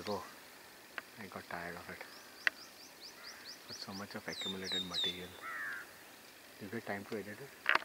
ago. I got tired of it. But so much of accumulated material. You get time to edit it?